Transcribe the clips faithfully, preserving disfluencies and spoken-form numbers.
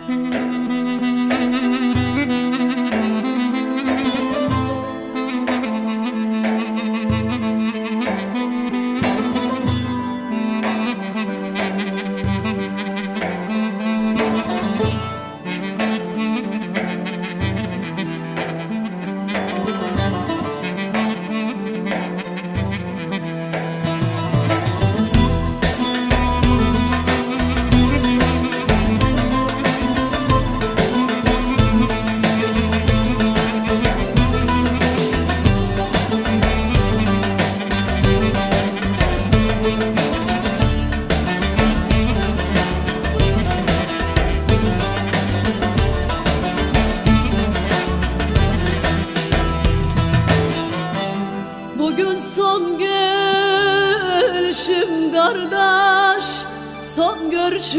Bugün son gelişim kardeş, son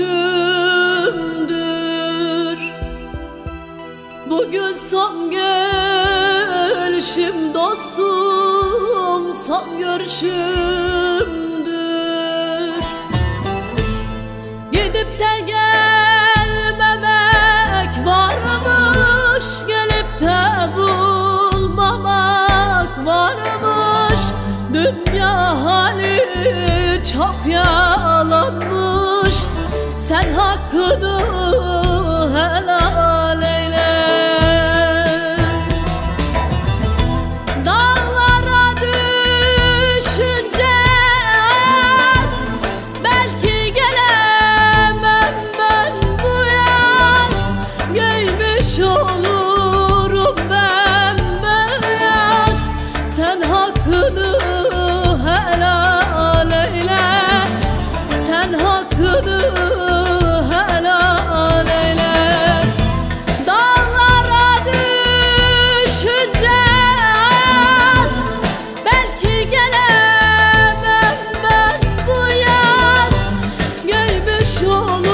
görüşümdür. Bugün son gelişim dostum, son görüşümdür. Gidip de gelmemek varmış, gelip de bulmamak varmış. Dünya hali çok yalanmış, sen hakkını helal eyle. Dağlara düşünce az, belki gelemem ben bu yaz. Giymiş olurum bembeyaz, sen hakkını helal eyle, sen hakkını helal eyle. Dağlara düşünce az, belki gelemem ben bu yaz. Giymiş olurum